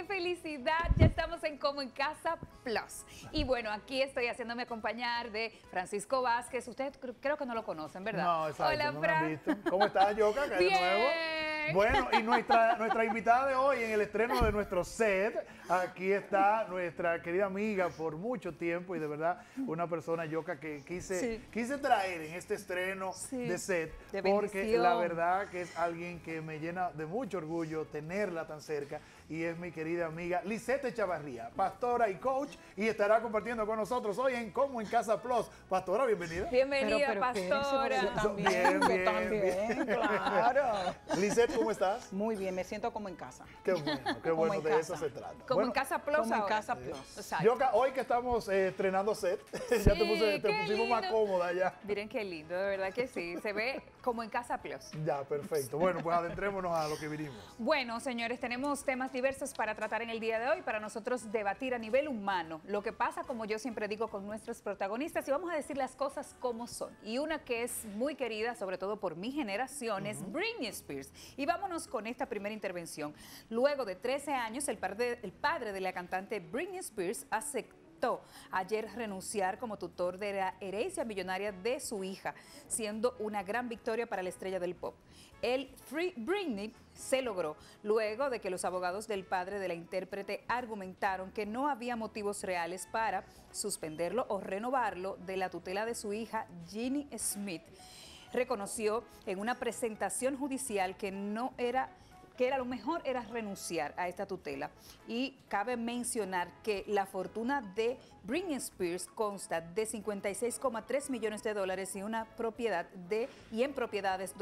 qué felicidad! Ya estamos en Como en Casa Plus. Y bueno, aquí estoy haciéndome acompañar de Francisco Vázquez. Ustedes creo que no lo conocen, ¿verdad? No, exacto. Hola, no me Fran. han visto. ¿Cómo estás, Yoka? ¿Qué hay de nuevo? Bueno, y nuestra invitada de hoy en el estreno de nuestro set, aquí está nuestra querida amiga por mucho tiempo y de verdad una persona, Yoka, que quise traer en este estreno de set, de porque bendición. la verdad que es alguien que me llena de mucho orgullo tenerla tan cerca y es mi querida amiga Lisette Chavarría, pastora y coach, y estará compartiendo con nosotros hoy en Como en Casa Plus. Pastora, bienvenida. Bienvenida, pastora. Yo también, yo también, claro. Lisette, ¿cómo estás? Muy bien, me siento como en casa. Qué bueno, en de casa. eso se trata. Como en Casa Plus Como en ahora. Casa Plus. Exacto. Yoka, hoy que estamos estrenando set, ya te qué pusimos más lindo. cómoda ya. Miren qué lindo, de verdad que sí. Se ve como en Casa Plus. Ya, perfecto. Bueno, pues adentrémonos a lo que vinimos. Bueno, señores, tenemos temas diversos para tratar en el día de hoy, para nosotros debatir a nivel humano lo que pasa, como yo siempre digo, con nuestros protagonistas, y vamos a decir las cosas como son. Y una que es muy querida, sobre todo por mi generación, es Britney Spears. Y vámonos con esta primera intervención. Luego de 13 años, el padre de la cantante Britney Spears aceptó ayer renunciar como tutor de la herencia millonaria de su hija, siendo una gran victoria para la estrella del pop. El Free Britney se logró luego de que los abogados del padre de la intérprete argumentaron que no había motivos reales para suspenderlo o renovarlo de la tutela de su hija Ginny Smith. Reconoció en una presentación judicial que lo mejor era renunciar a esta tutela. Y cabe mencionar que la fortuna de Britney Spears consta de 56,3 millones de dólares y en propiedades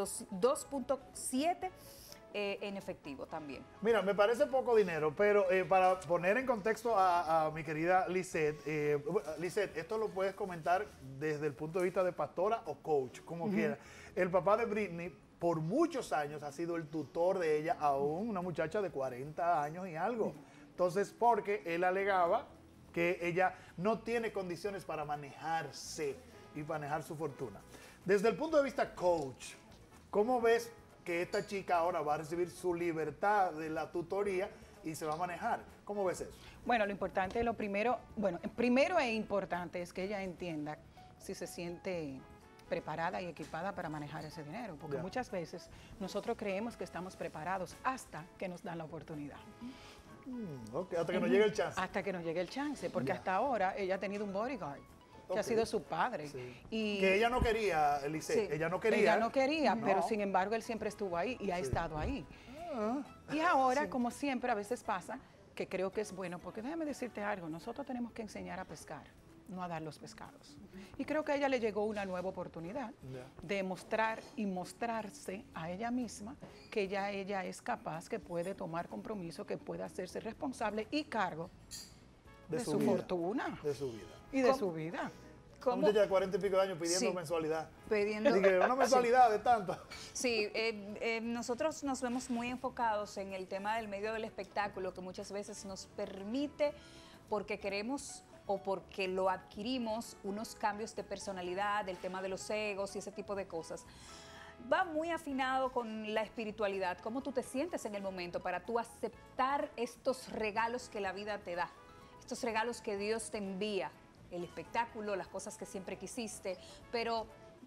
2.7 en efectivo también. Mira, me parece poco dinero, pero para poner en contexto a mi querida Lisette, Lisette, esto lo puedes comentar desde el punto de vista de pastora o coach, como quieras. El papá de Britney por muchos años ha sido el tutor de ella, aún una muchacha de 40 años y algo. Entonces, porque él alegaba que ella no tiene condiciones para manejarse y manejar su fortuna. Desde el punto de vista coach, ¿cómo ves que esta chica ahora va a recibir su libertad de la tutoría y se va a manejar? ¿Cómo ves eso? Bueno, primero e importante es que ella entienda si se siente preparada y equipada para manejar ese dinero, porque muchas veces nosotros creemos que estamos preparados hasta que nos dan la oportunidad. Okay, hasta que nos llegue el chance. Hasta que nos llegue el chance, porque hasta ahora ella ha tenido un bodyguard, que ha sido su padre. Sí. Y que ella no quería, Lisette, sí, ella no quería. Ella no quería, No. pero sin embargo él siempre estuvo ahí y ha estado ahí. Y ahora, como siempre, a veces pasa, que creo que es bueno, porque déjame decirte algo, nosotros tenemos que enseñar a pescar, no a dar los pescados. Y creo que a ella le llegó una nueva oportunidad de mostrar y mostrarse a ella misma que ya ella es capaz, que puede tomar compromiso, que puede hacerse responsable y cargo de su vida, fortuna. De su vida. Y de su vida. Una muchacha de 40 y pico de años pidiendo Sí. mensualidad. Pidiendo Una mensualidad de tanto. Sí, nosotros nos vemos muy enfocados en el tema del medio del espectáculo, que muchas veces nos permite, porque queremos o porque lo adquirimos, unos cambios de personalidad, del tema de los egos y ese tipo de cosas. Va muy afinado con la espiritualidad, cómo tú te sientes en el momento para tú aceptar estos regalos que la vida te da, estos regalos que Dios te envía, el espectáculo, las cosas que siempre quisiste, pero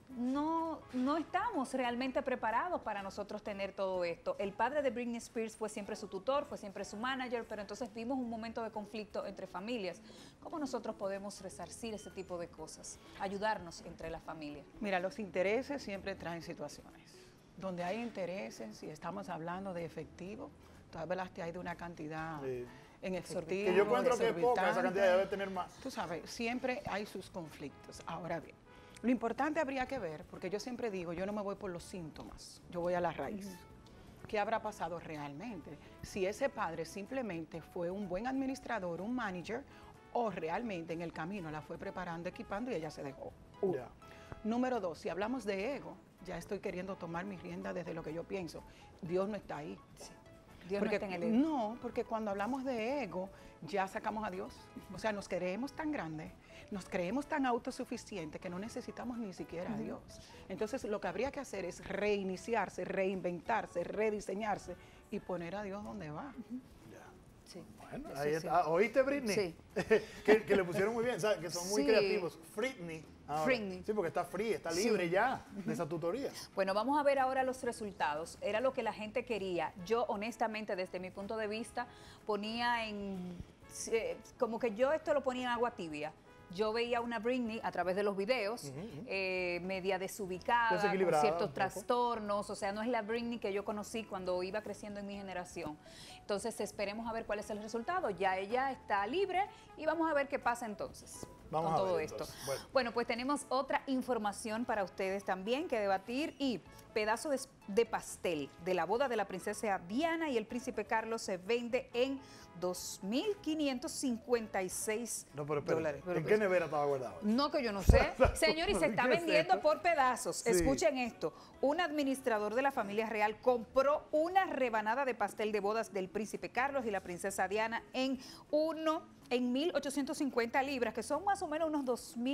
no estamos realmente preparados para nosotros tener todo esto. El padre de Britney Spears fue siempre su tutor, fue siempre su manager, pero entonces vimos un momento de conflicto entre familias. ¿Cómo nosotros podemos resarcir ese tipo de cosas? Ayudarnos entre la familia. Mira, los intereses siempre traen situaciones. Donde hay intereses, si estamos hablando de efectivo, tú hablaste ahí de una cantidad en efectivo. Que yo encuentro que es poca, esa cantidad debe tener más. Tú sabes, siempre hay sus conflictos. Ahora bien, lo importante habría que ver, porque yo siempre digo, yo no me voy por los síntomas, yo voy a la raíz. ¿Qué habrá pasado realmente? Si ese padre simplemente fue un buen administrador, un manager, o realmente en el camino la fue preparando, equipando y ella se dejó. Número dos, si hablamos de ego, ya estoy queriendo tomar mi rienda desde lo que yo pienso. Dios no está ahí. Sí. Dios Porque, no está en el ego. no, porque cuando hablamos de ego, ya sacamos a Dios. O sea, nos creemos tan grandes, nos creemos tan autosuficientes que no necesitamos ni siquiera a Dios. Entonces, lo que habría que hacer es reiniciarse, reinventarse, rediseñarse y poner a Dios donde va. Sí. Bueno, Eso ahí sí. está. ¿Oíste, Britney? Sí. que le pusieron muy bien, ¿sabes? Que son muy Sí. creativos. Britney. ahora. Britney. Sí, porque está free, está libre Sí. ya de esa tutoría. Bueno, vamos a ver ahora los resultados. Era lo que la gente quería. Yo, honestamente, desde mi punto de vista, ponía como que yo esto lo ponía en agua tibia. Yo veía una Britney a través de los videos, media desubicada, con Desequilibrada un ciertos poco. trastornos, o sea, no es la Britney que yo conocí cuando iba creciendo en mi generación. Entonces, esperemos a ver cuál es el resultado. Ya ella está libre y vamos a ver qué pasa entonces Vamos con a todo ver, esto. entonces. Bueno, pues tenemos otra información para ustedes también que debatir y pedazo de pastel de la boda de la princesa Diana y el príncipe Carlos se vende en $2,556. No, pero espera, dólares. ¿en qué nevera estaba guardado? No, que yo no sé. Señor, y se está ¿Qué es vendiendo esto? por pedazos. Sí. Escuchen esto. Un administrador de la familia real compró una rebanada de pastel de bodas del príncipe Carlos y la princesa Diana en 1.850 libras, que son más o menos unos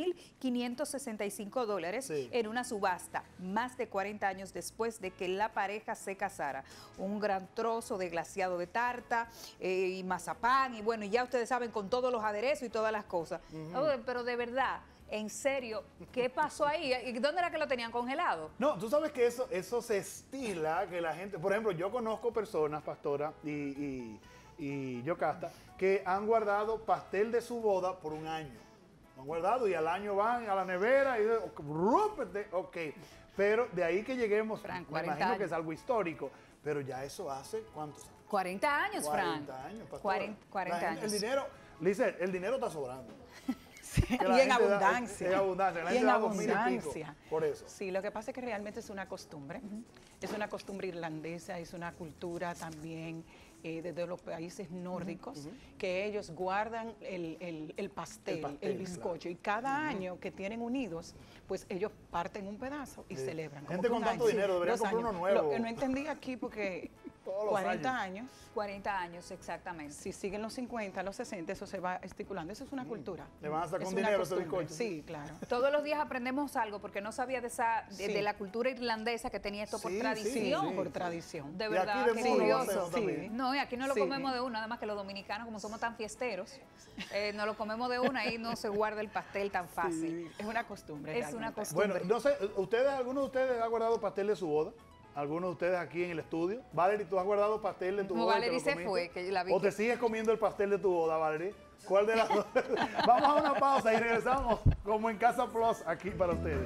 $2,565 Sí. en una subasta, más de 40 años después de que la pareja se casara. Un gran trozo de glaseado de tarta y mazapán, y bueno, ya ustedes saben, con todos los aderezos y todas las cosas. Oye, pero de verdad, en serio, ¿qué pasó ahí? ¿Y dónde era que lo tenían congelado? No, tú sabes que eso se estila, que la gente, por ejemplo, yo conozco personas, Pastora y Yocasta, que han guardado pastel de su boda por un año. Lo han guardado y al año van a la nevera y ok. Pero de ahí que lleguemos, Frank, me 40 imagino que años. es algo histórico, pero ya eso hace ¿cuántos años? 40 años, Fran. 40 años, Pastora. 40 La gente- años. El dinero, Lizeth, el dinero está sobrando. Y Que la en gente da- abundancia. en abundancia. La Y gente en da 2.000 y pico abundancia. por eso. Sí, lo que pasa es que realmente es una costumbre. Es una costumbre irlandesa, es una cultura también desde los países nórdicos, que ellos guardan el pastel, el bizcocho. Y cada año que tienen unidos, pues ellos parten un pedazo y Sí. celebran. Gente que con un tanto año, dinero, deberían 2 comprar años. uno nuevo. Lo que no entendí aquí, porque Todos los 40 años, 40 años, exactamente. si siguen los 50, los 60, eso se va estipulando. Eso es una cultura. Le van a sacar Es un una dinero a ese costumbre. bizcocho. Sí, claro. Todos los días aprendemos algo porque no sabía de Sí. de la cultura irlandesa que tenía esto por Sí, sí, tradición. sí. Por tradición. De Y verdad, aquí de qué modo lo curioso. hacemos también. No, y aquí no lo Sí. comemos de una, además que los dominicanos, como somos tan fiesteros, no lo comemos de una y no se guarda el pastel tan fácil. Es una costumbre. Es una realmente. costumbre. Bueno, no sé, ¿alguno de ustedes ha guardado pastel de su boda? ¿Alguno de ustedes aquí en el estudio? Valerie, ¿tú has guardado pastel de tu No, boda? y te Valerie lo se comiste? fue, que yo la vi ¿O que- te sigues comiendo el pastel de tu boda, Valerie? ¿Cuál de las dos? Vamos a una pausa y regresamos como en Casa Plus aquí para ustedes.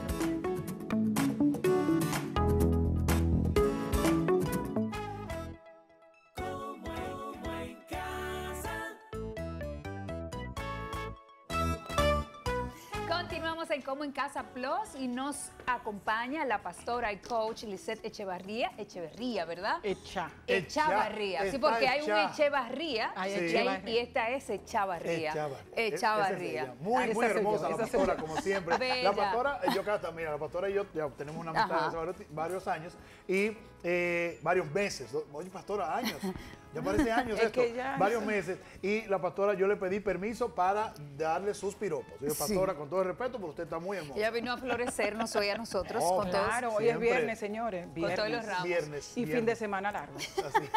Continuamos en Como en Casa Plus y nos acompaña la pastora y coach Lizeth Echeverría, ¿verdad? Echavarría, sí, Está porque hay un Echa. Echevarría Hay y, Echevarría. y esta es Echavarría. Echavarría. Echavarría. Esa es ella. Muy, Esa muy soy yo, hermosa la esa soy pastora, yo. como siempre. Bella. La pastora, Yocasta, mira, la pastora y yo ya tenemos una amistad Ajá. hace varios años y varios meses. Oye, pastora, años. Ya parece años Es esto. que ya- Varios meses. Y la pastora, yo le pedí permiso para darle sus piropos. Yo, Sí. pastora, con todo el respeto, pero usted está muy hermosa. Ella vino a florecernos hoy a nosotros Oh, con todos. Claro, hoy es Siempre. viernes, señores. Viernes. todos los ramos. Viernes. Y fin viernes. de semana largo. Así.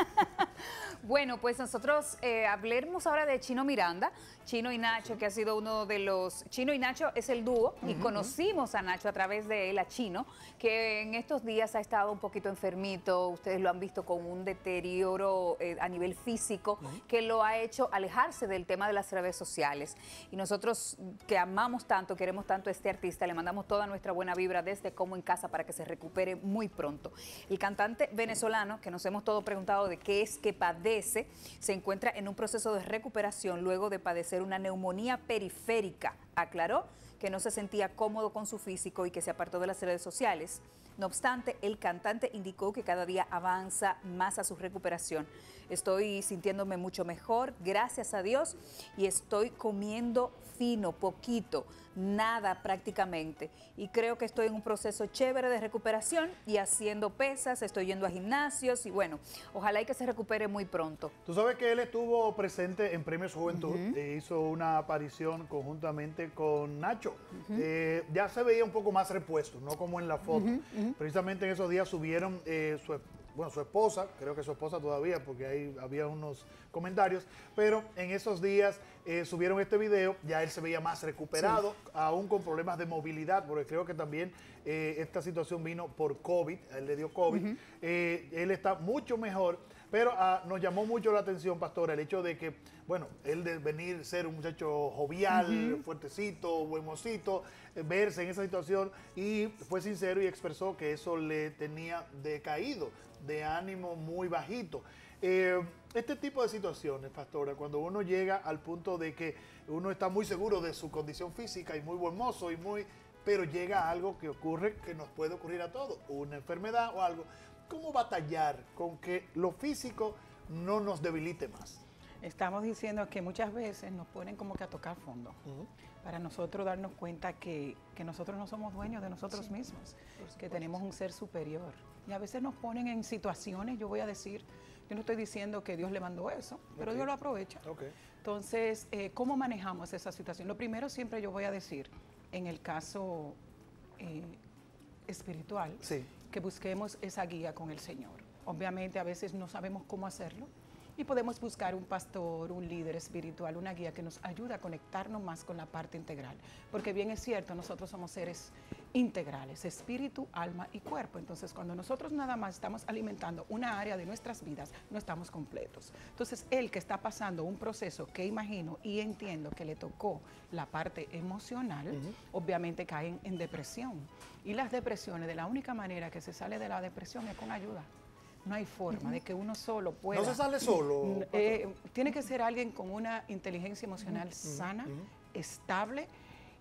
Bueno, pues nosotros hablemos ahora de Chino Miranda, Chino y Nacho, que ha sido uno de los... Chino y Nacho es el dúo y conocimos a Nacho a través de él, a Chino, que en estos días ha estado un poquito enfermito, ustedes lo han visto con un deterioro a nivel físico que lo ha hecho alejarse del tema de las redes sociales. Y nosotros que amamos tanto, queremos tanto a este artista, le mandamos toda nuestra buena vibra desde Como en Casa para que se recupere muy pronto. El cantante venezolano, que nos hemos todos preguntado de qué es que padece, se encuentra en un proceso de recuperación luego de padecer una neumonía periférica. Aclaró que no se sentía cómodo con su físico y que se apartó de las redes sociales. No obstante, el cantante indicó que cada día avanza más a su recuperación. Estoy sintiéndome mucho mejor, gracias a Dios, y estoy comiendo fino, poquito, nada prácticamente. Y creo que estoy en un proceso chévere de recuperación y haciendo pesas, estoy yendo a gimnasios y bueno, ojalá y que se recupere muy pronto. Tú sabes que él estuvo presente en Premios Juventud, hizo una aparición conjuntamente con Nacho. Ya se veía un poco más repuesto, no como en la foto. Precisamente en esos días subieron bueno, su esposa, creo que su esposa todavía, porque ahí había unos comentarios, pero en esos días subieron este video, ya él se veía más recuperado, aún con problemas de movilidad, porque creo que también esta situación vino por COVID, a él le dio COVID, él está mucho mejor, pero nos llamó mucho la atención, pastora, el hecho de que, bueno, él de venir ser un muchacho jovial, fuertecito, buen mocito, verse en esa situación, y fue sincero y expresó que eso le tenía decaído, de ánimo muy bajito. Este tipo de situaciones, pastora, cuando uno llega al punto de que uno está muy seguro de su condición física y muy buen mozo, pero llega algo que ocurre, que nos puede ocurrir a todos, una enfermedad o algo. ¿Cómo batallar con que lo físico no nos debilite más? Estamos diciendo que muchas veces nos ponen como que a tocar fondo, para nosotros darnos cuenta que nosotros no somos dueños de nosotros mismos, que tenemos un ser superior. Y a veces nos ponen en situaciones, yo voy a decir, yo no estoy diciendo que Dios le mandó eso, pero Dios lo aprovecha. Entonces, ¿cómo manejamos esa situación? Lo primero siempre yo voy a decir, en el caso espiritual, que busquemos esa guía con el Señor. Obviamente a veces no sabemos cómo hacerlo y podemos buscar un pastor, un líder espiritual, una guía que nos ayude a conectarnos más con la parte integral. Porque bien es cierto, nosotros somos seres integrales, espíritu, alma y cuerpo. Entonces, cuando nosotros nada más estamos alimentando una área de nuestras vidas, no estamos completos. Entonces, él que está pasando un proceso que imagino y entiendo que le tocó la parte emocional, obviamente caen en depresión. Y las depresiones, de la única manera que se sale de la depresión es con ayuda. No hay forma de que uno solo pueda. ¿No se sale solo? Tiene que ser alguien con una inteligencia emocional sana, estable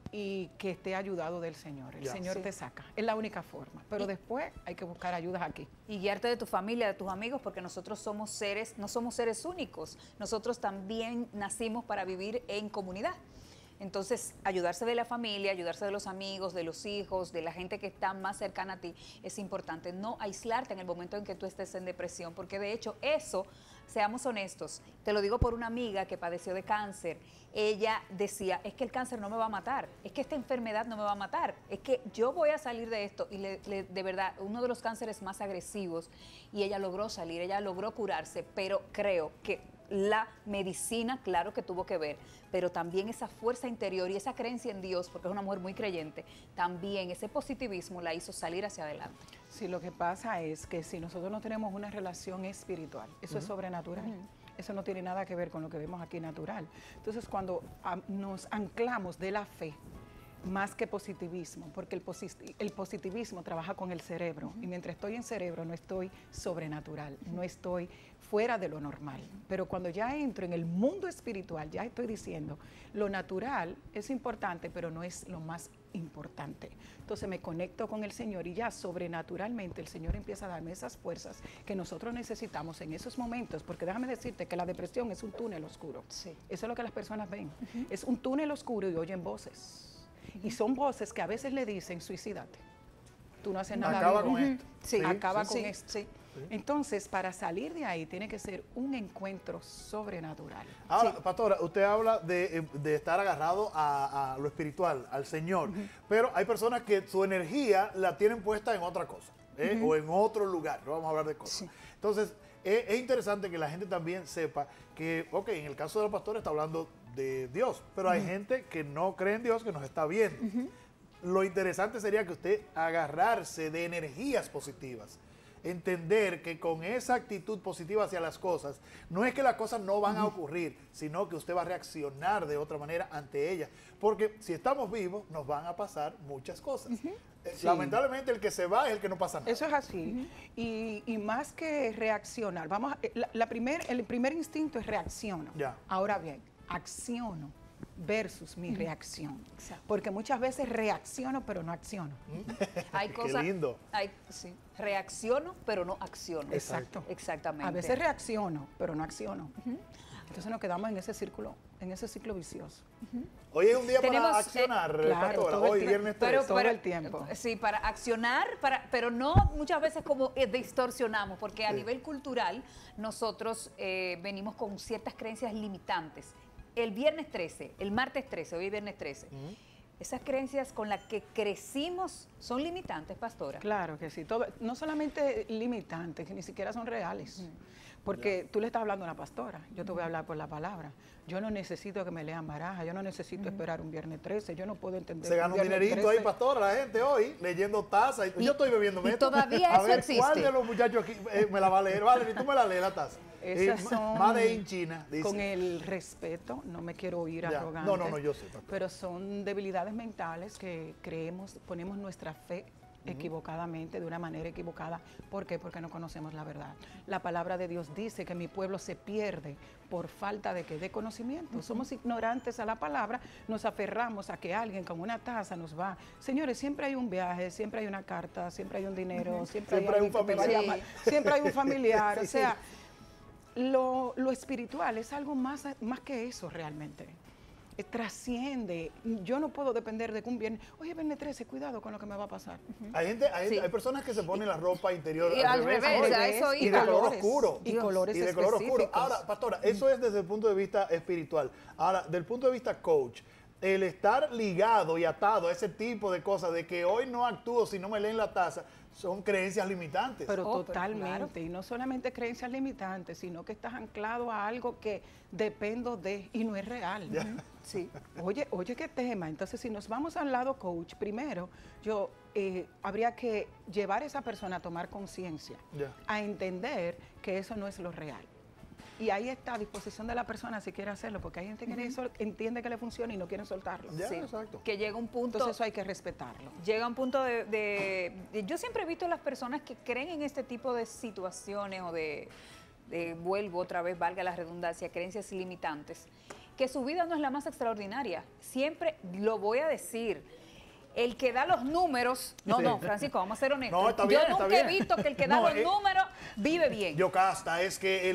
y que esté ayudado del Señor. El Señor te saca. Es la única forma. Pero después hay que buscar ayudas aquí. Y guiarte de tu familia, de tus amigos, porque nosotros somos seres, no somos seres únicos. Nosotros también nacimos para vivir en comunidad. Entonces, ayudarse de la familia, ayudarse de los amigos, de los hijos, de la gente que está más cercana a ti, es importante. No aislarte en el momento en que tú estés en depresión, porque de hecho eso, seamos honestos, te lo digo por una amiga que padeció de cáncer. Ella decía, es que el cáncer no me va a matar, es que esta enfermedad no me va a matar, es que yo voy a salir de esto. Y de verdad, uno de los cánceres más agresivos, y ella logró salir, ella logró curarse, pero creo que la medicina, claro que tuvo que ver, pero también esa fuerza interior y esa creencia en Dios, porque es una mujer muy creyente, también ese positivismo la hizo salir hacia adelante. Sí, lo que pasa es que si nosotros no tenemos una relación espiritual, eso es sobrenatural. Eso no tiene nada que ver con lo que vemos aquí natural. Entonces, cuando nos anclamos de la fe, más que positivismo, porque el positivismo trabaja con el cerebro, y mientras estoy en cerebro no estoy sobrenatural, no estoy fuera de lo normal. Pero cuando ya entro en el mundo espiritual, ya estoy diciendo, lo natural es importante, pero no es lo más importante. Entonces me conecto con el Señor y ya sobrenaturalmente el Señor empieza a darme esas fuerzas que nosotros necesitamos en esos momentos, porque déjame decirte que la depresión es un túnel oscuro. Eso es lo que las personas ven. Es un túnel oscuro y oyen voces. Y son voces que a veces le dicen, suicídate. Tú no haces nada. Acaba con esto. Acaba con esto. Entonces, para salir de ahí tiene que ser un encuentro sobrenatural. Ahora, pastora, usted habla de estar agarrado a lo espiritual, al Señor, pero hay personas que su energía la tienen puesta en otra cosa, o en otro lugar, no vamos a hablar de cosas. Entonces, es interesante que la gente también sepa que, ok, en el caso de los pastores está hablando de Dios, pero hay gente que no cree en Dios que nos está viendo. Lo interesante sería que usted agarrarse de energías positivas, entender que con esa actitud positiva hacia las cosas, no es que las cosas no van a ocurrir, sino que usted va a reaccionar de otra manera ante ellas, porque si estamos vivos nos van a pasar muchas cosas. Lamentablemente el que se va es el que no pasa nada. Eso es así. Y más que reaccionar, el primer instinto es reacciono. Ahora bien, acciono versus mi reacción. Porque muchas veces reacciono, pero no acciono. Hay cosas, Qué lindo. Reacciono, pero no acciono. Exacto. Exactamente. A veces reacciono, pero no acciono. Entonces nos quedamos en ese ciclo vicioso. Hoy es un día para accionar, pastora. Hoy viernes 3. Todo el tiempo. Sí, para accionar, pero no muchas veces como distorsionamos, porque a nivel cultural nosotros venimos con ciertas creencias limitantes. El viernes 13, el martes 13, hoy es viernes 13, esas creencias con las que crecimos son limitantes, pastora. Claro que sí, no solamente limitantes, que ni siquiera son reales. Porque tú le estás hablando a una pastora, yo te voy a hablar por la palabra. Yo no necesito que me lean baraja, yo no necesito esperar un viernes 13, yo no puedo entender. Se gana un dinerito 13. ahí, pastora, la gente hoy, leyendo taza. Yo estoy bebiendo y todavía a eso ver, existe. ¿cuál de los muchachos aquí me la va a leer? Vale, tú me la lees la taza. Esas son Made in China, dice. Con el respeto, no me quiero oír Ya. arrogante. No, yo sé, pastora. Pero son debilidades mentales que ponemos nuestra fe equivocadamente, de una manera equivocada. ¿Por qué? Porque no conocemos la verdad. La palabra de Dios dice que mi pueblo se pierde por falta de conocimiento. Somos ignorantes a la palabra, nos aferramos a que alguien con una taza nos va. Señores, siempre hay un viaje, siempre hay una carta, siempre hay un dinero, siempre hay un alguien que te va a familiar. llamar, siempre hay un familiar. Sí, O sea, lo espiritual es algo más que eso realmente. Trasciende. Yo no puedo depender de que un viernes, oye, viernes 13, cuidado con lo que me va a pasar. Hay personas que se ponen la ropa interior Y al revés, a eso y de iba. color oscuro. Y colores Y de color oscuro. específicos. Ahora, pastora, eso es desde el punto de vista espiritual. Ahora, del punto de vista coach, el estar ligado y atado a ese tipo de cosas, de que hoy no actúo si no me leen la taza, son creencias limitantes. Pero pero totalmente, claro. y no solamente creencias limitantes, sino que estás anclado a algo que dependo de y no es real. Ya. Sí. Oye, qué tema. Entonces, si nos vamos al lado coach, primero, habría que llevar a esa persona a tomar conciencia, Ya. a entender que eso no es lo real. Y ahí está a disposición de la persona si quiere hacerlo, porque hay gente que entiende que le funciona y no quiere soltarlo. Ya, Sí, exacto. que llega un punto. Entonces eso hay que respetarlo. Llega un punto yo siempre he visto las personas que creen en este tipo de situaciones o vuelvo otra vez, valga la redundancia, creencias limitantes, que su vida no es la más extraordinaria. Siempre lo voy a decir. El que da los números, no, Francisco, vamos a ser honestos. No, está bien, yo está nunca he bien. visto que el que da No, los números vive bien. Yocasta, es que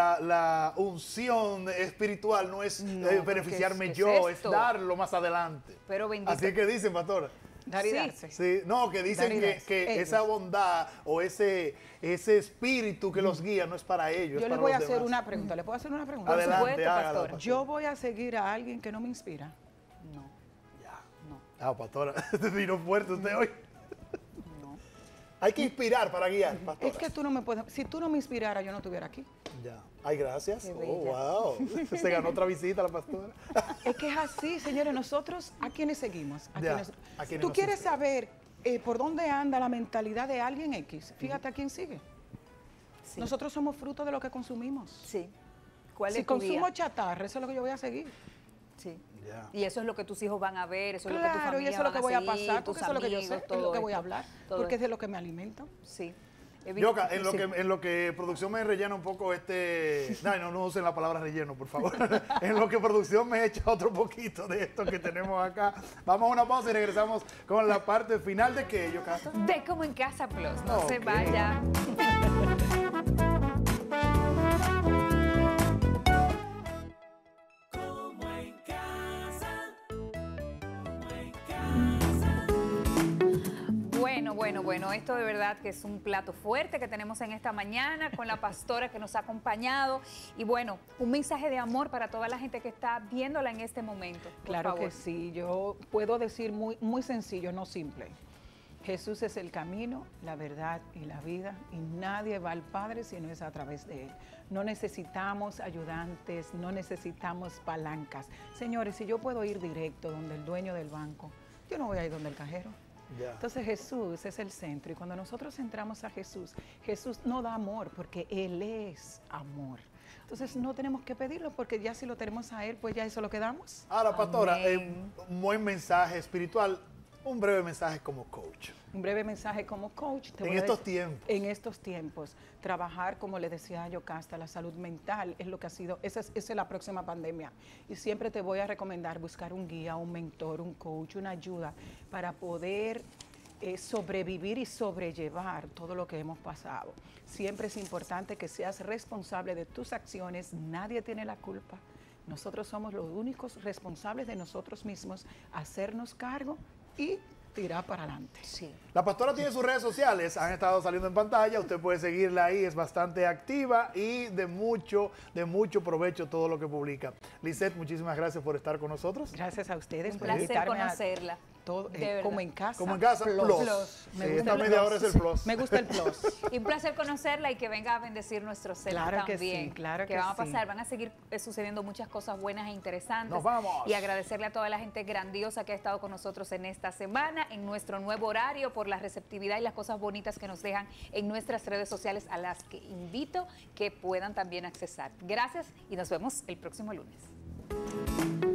la unción espiritual no es beneficiarme ¿qué es yo, esto? es darlo más adelante. Pero bendito. Así que dicen, pastora. Dar y Sí. darse. Sí, no, que dicen Dar y darse. que Ellos. esa bondad o ese espíritu que los guía no es para ellos. Yo es les para voy a los hacer demás. una pregunta. ¿Le puedo hacer una pregunta? Por Adelante, supuesto, hágala, pastora. pastora. Yo voy a seguir a alguien que no me inspira. No, Ya. no, Ah, pastora, te vino fuerte usted hoy. no. Hay que inspirar para guiar, pastora. Es que tú no me puedes. Si tú no me inspiraras, yo no estuviera aquí. Ya. Ay, gracias. Qué Oh, bella. wow. Se ganó otra visita la pastora. Es que es así, señores. Nosotros, ¿a quiénes seguimos? Ya, a quienes ¿Tú nos quieres inspiran. saber por dónde anda la mentalidad de alguien X? Fíjate a quién sigue. Sí. Nosotros somos fruto de lo que consumimos. Sí. ¿Cuál Si es tu consumo guía? chatarra, eso es lo que yo voy a seguir. Sí. Ya. Y eso es lo que tus hijos van a ver, eso es lo que tu Claro, familia y eso es lo que voy a van seguir, pasar, tus porque eso es lo que yo sé, amigos, es lo todo que voy a esto, hablar, todo porque es esto. de lo que me alimento. Sí. Yoka, en Sí. lo que producción me rellena un poco no usen la palabra relleno, por favor. En lo que producción me echa otro poquito de esto que tenemos acá. Vamos a una pausa y regresamos con la parte final de que Yoka. De Como en Casa Plus, no se Ok. vaya. Bueno, esto de verdad que es un plato fuerte que tenemos en esta mañana con la pastora que nos ha acompañado y bueno, un mensaje de amor para toda la gente que está viéndola en este momento. Por Claro favor. que sí, yo puedo decir muy sencillo, no simple. Jesús es el camino, la verdad y la vida y nadie va al Padre si no es a través de Él. No necesitamos ayudantes, no necesitamos palancas. Señores, si yo puedo ir directo donde el dueño del banco, yo no voy a ir donde el cajero. Ya. Entonces Jesús es el centro y cuando nosotros entramos a Jesús, Jesús no da amor porque Él es amor. Entonces no tenemos que pedirlo porque ya si lo tenemos a Él, pues ya eso lo quedamos. Ahora, pastora, Amén. un buen mensaje espiritual, un breve mensaje como coach. Un breve mensaje como coach. En estos tiempos. En estos tiempos, trabajar, como le decía a Yocasta, la salud mental es lo que ha sido, esa es la próxima pandemia. Y siempre te voy a recomendar buscar un guía, un mentor, un coach, una ayuda para poder sobrevivir y sobrellevar todo lo que hemos pasado. Siempre es importante que seas responsable de tus acciones, nadie tiene la culpa. Nosotros somos los únicos responsables de nosotros mismos, hacernos cargo y tirar para adelante. Sí. La pastora tiene sus redes sociales, han estado saliendo en pantalla, usted puede seguirla ahí, es bastante activa y de mucho provecho todo lo que publica. Lisette, muchísimas gracias por estar con nosotros. Gracias a ustedes Un por placer invitarme conocerla. todo, De verdad. como en casa. Como en casa, plus. Me Sí, gusta esta el media plus. hora es el plus. Me gusta el plus. Y un placer conocerla y que venga a bendecir nuestro set Claro que también. sí, claro que van a sí. pasar, van a seguir sucediendo muchas cosas buenas e interesantes. ¡Nos vamos! Y agradecerle a toda la gente grandiosa que ha estado con nosotros en esta semana, en nuestro nuevo horario, por la receptividad y las cosas bonitas que nos dejan en nuestras redes sociales, a las que invito que puedan también accesar. Gracias y nos vemos el próximo lunes.